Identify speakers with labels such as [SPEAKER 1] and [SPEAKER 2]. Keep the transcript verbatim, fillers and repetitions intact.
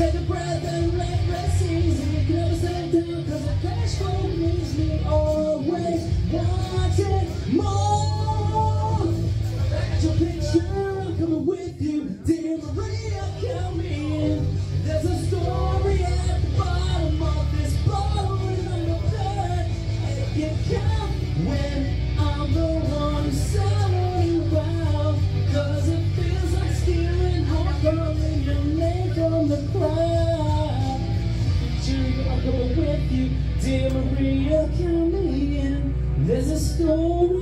[SPEAKER 1] take a breath and let rest easy. You can never stay down, cause the cash flow leaves me always wanting more. Back at your picture, I'm coming with you. Dear Maria, count me in. There's a story at the bottom of this bottle, and I'm the third. And it can count when I'm the one who's selling you out. Cause it feels like stealing home, calling your name from the crowd. Picture, I'm coming with you. Dear Maria, count me in. There's a story